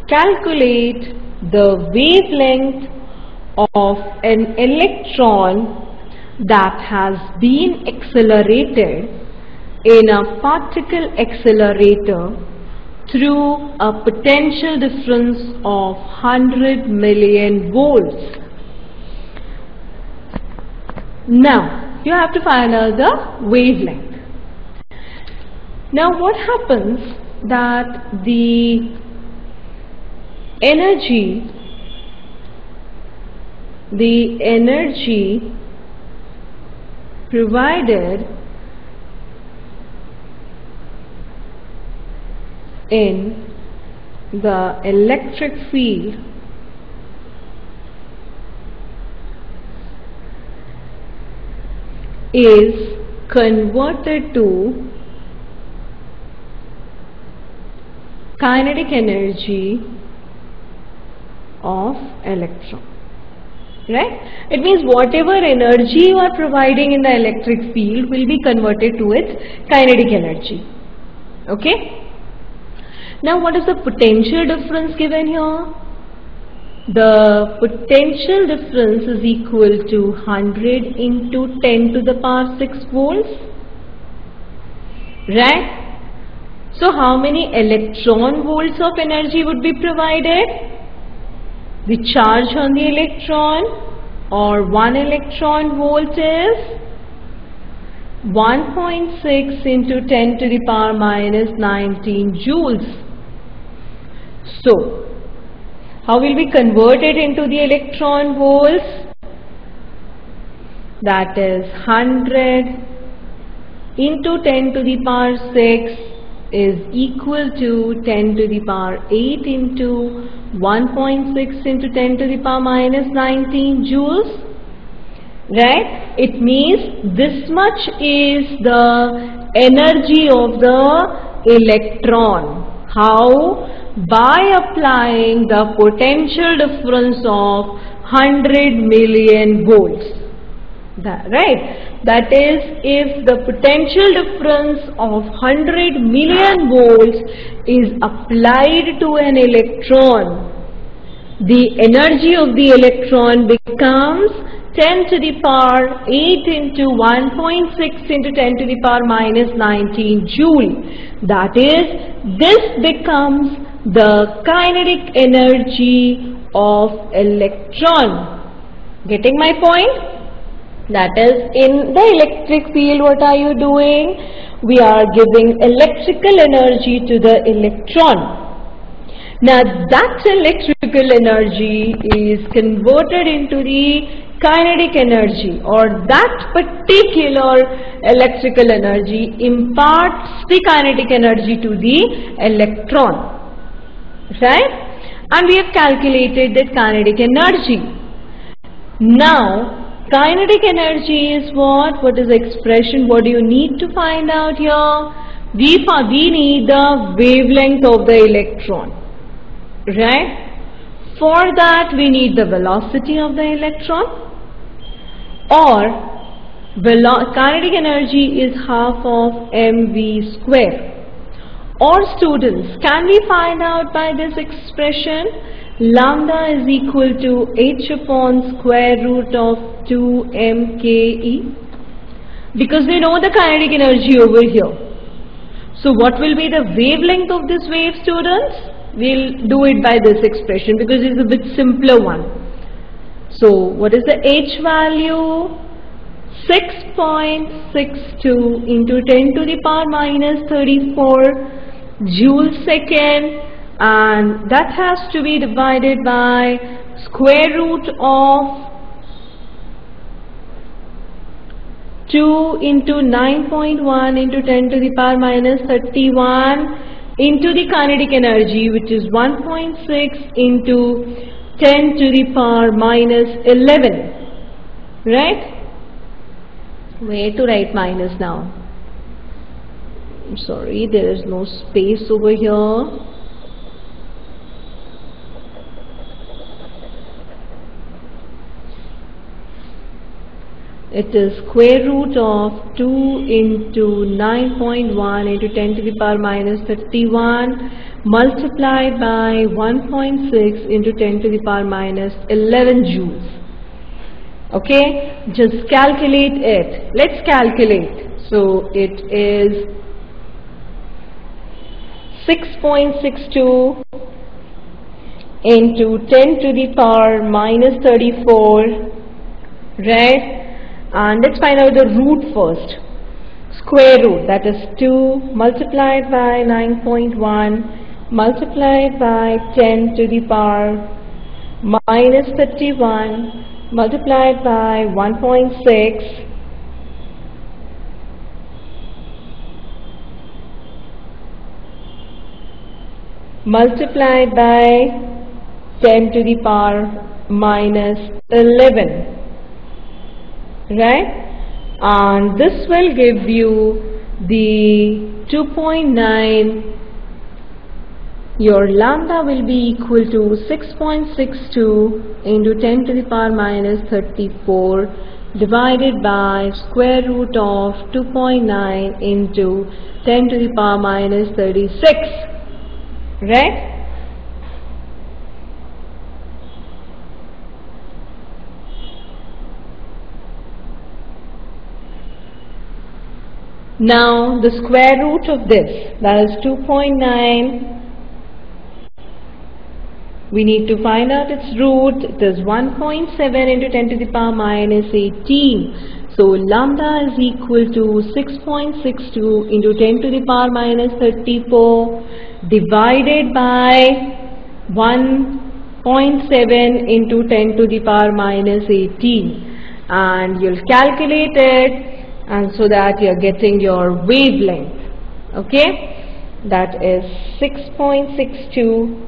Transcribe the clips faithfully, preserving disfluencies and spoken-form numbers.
calculate the wavelength of an electron that has been accelerated in a particle accelerator through a potential difference of one hundred million volts. Now you have to find out the wavelength. Now what happens that the energy the energy provided in the electric field is converted to kinetic energy of electron, right? It means whatever energy you are providing in the electric field will be converted to its kinetic energy. Okay? Now what is the potential difference given here? The potential difference is equal to one hundred into ten to the power six volts, right? So how many electron volts of energy would be provided? The charge on the electron, or one electron volt, is one point six into ten to the power minus nineteen joules. So how will we convert it into the electron volts? That is one hundred into ten to the power six is equal to ten to the power eight into one point six into ten to the power minus nineteen joules, right? It means this much is the energy of the electron. How? By applying the potential difference of one hundred million volts. That, right? That is, if the potential difference of one hundred million volts is applied to an electron, the energy of the electron becomes ten to the power eight into one point six into ten to the power minus nineteen joule. That is, this becomes the kinetic energy of electron. Getting my point? That is, in the electric field, what are you doing? We are giving electrical energy to the electron. Now that electrical energy is converted into the kinetic energy, or that particular electrical energy imparts the kinetic energy to the electron, right? And we have calculated that kinetic energy. Now kinetic energy is what? What is the expression? What do you need to find out here? We, we need the wavelength of the electron, right? For that we need the velocity of the electron, or kinetic energy is half of mv square. Or students, can we find out by this expression? Lambda is equal to h upon square root of two m k E, because we know the kinetic energy over here. So what will be the wavelength of this wave, students? We'll do it by this expression because it's a bit simpler one. So what is the h value? six point six two into ten to the power minus thirty-four joule second, and that has to be divided by square root of two into nine point one into ten to the power minus thirty-one into the kinetic energy, which is one point six into ten to the power minus eleven, right? Where to write minus now? I'm sorry, there is no space over here. It is square root of two into nine point one into ten to the power minus thirty-one, multiplied by one point six into ten to the power minus eleven joules. Okay, just calculate it. Let's calculate. So it is six point six two into ten to the power minus thirty-four, right? And let's find out the root first. Square root, that is two multiplied by nine point one multiplied by ten to the power minus thirty-one multiplied by one point six multiplied by ten to the power minus eleven, right? And this will give you the two point nine. Your lambda will be equal to six point six two into ten to the power minus thirty-four divided by square root of two point nine into ten to the power minus thirty-six, right? Now the square root of this, that is two point nine, we need to find out its root. It is one point seven into ten to the power minus eighteen. So lambda is equal to six point six two into ten to the power minus thirty-four divided by one point seven into ten to the power minus eighteen. And you'll calculate it, and so that you're getting your wavelength. Okay, that is six point six two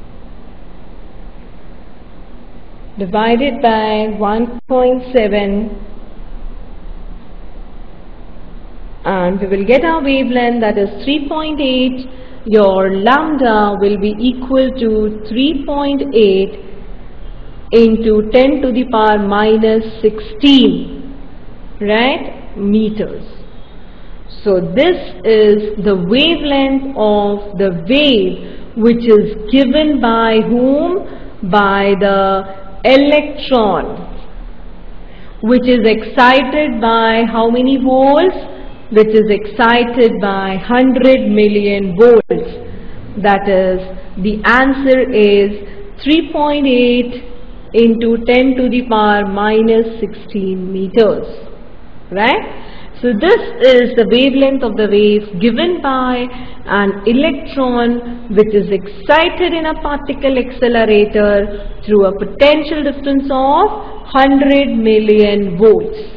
divided by one point seven, and we will get our wavelength, that is three point eight. Your lambda will be equal to three point eight into ten to the power minus sixteen, right, meters. So this is the wavelength of the wave, which is given by whom? By the electron, which is excited by how many volts? Which is excited by one hundred million volts. That is, the answer is three point eight into ten to the power minus sixteen meters, right? So this is the wavelength of the wave given by an electron which is excited in a particle accelerator through a potential difference of one hundred million volts.